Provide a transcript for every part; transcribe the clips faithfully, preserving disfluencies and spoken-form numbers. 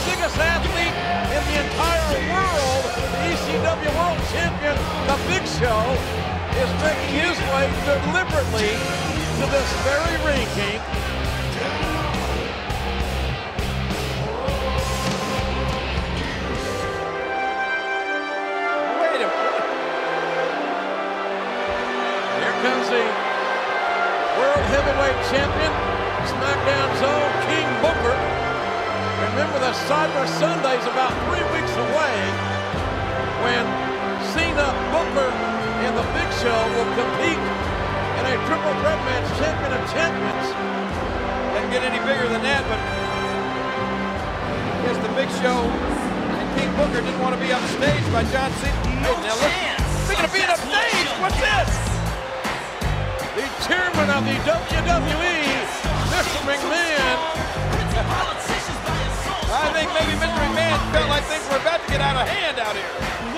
biggest athlete in the entire world, the E C W World Champion, the Big Show, is making his way deliberately to this very ring, King. Wait a minute. Here comes the World Heavyweight Champion, SmackDown's own King Booker. Remember, the Cyber Sunday's about three weeks away when Cena, Booker, and the Big Show will compete in a triple threat match, champion of champions. Doesn't get any bigger than that, but I guess the Big Show and King Booker didn't want to be upstaged by John Cena. Hey, now look, speaking of being upstaged, what's this? The chairman of the W W E, Mister McMahon. I think maybe Mister McMahon felt like things were about to get out of hand out here.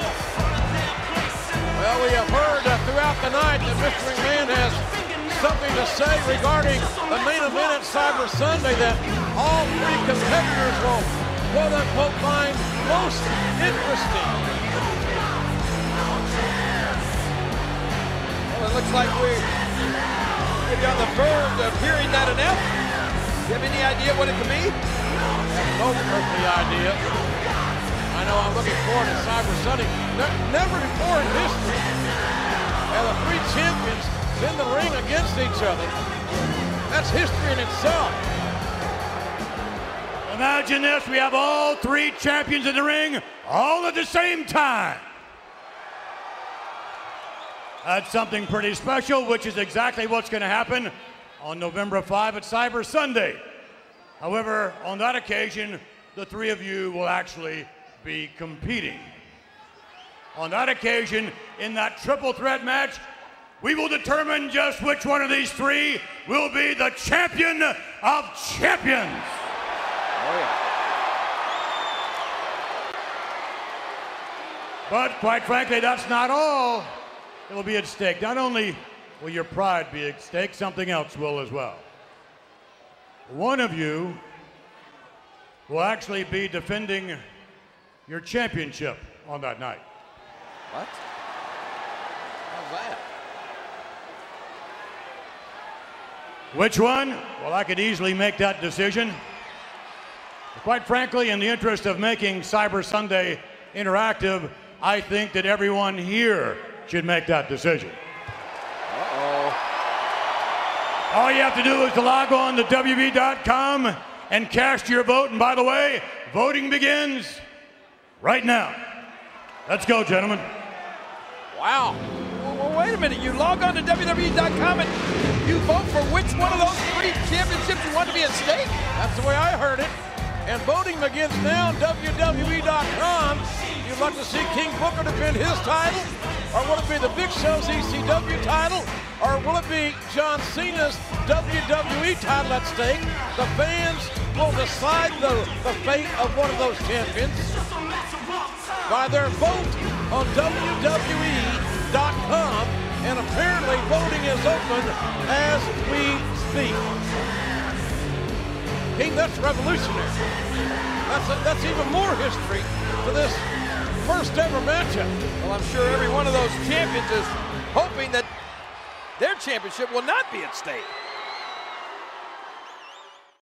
Well, we have heard uh, throughout the night that Mister McMahon has something to say regarding the main event at Cyber Sunday that all three competitors will, quote-unquote, find most interesting. Well, it looks like we're maybe on the verge of hearing that announcement. Do you have any idea what it could be? No earthly idea. I know I'm looking forward to Cyber Sunday. Ne- never before in history have the three champions in the ring against each other. That's history in itself. Imagine this, we have all three champions in the ring all at the same time. That's something pretty special, which is exactly what's going to happen on November fifth at Cyber Sunday. However, on that occasion, the three of you will actually be competing. On that occasion, in that triple threat match, we will determine just which one of these three will be the champion of champions. Oh, yeah. But quite frankly, that's not all that will be at stake. Not only will your pride be at stake, something else will as well. One of you will actually be defending your championship on that night. What? How's that? Which one? Well, I could easily make that decision. But quite frankly, in the interest of making Cyber Sunday interactive, I think that everyone here should make that decision. Uh-oh. All you have to do is to log on to W W E dot com and cast your vote. And by the way, voting begins right now. Let's go, gentlemen. Wow. Well, well, wait a minute. You log on to W W E dot com and you vote for which one of those three championships you want to be at stake? That's the way I heard it. And voting begins now on W W E dot com. You'd like to see King Booker defend his title? Or will it be the Big Show's E C W title? Or will it be John Cena's W W E title at stake? The fans will decide the, the fate of one of those champions by their vote on W W E dot com. And apparently voting is open as we speak. King, that's revolutionary. That's, a, that's even more history to this first ever matchup. Well, I'm sure every one of those champions is hoping that their championship will not be at stake.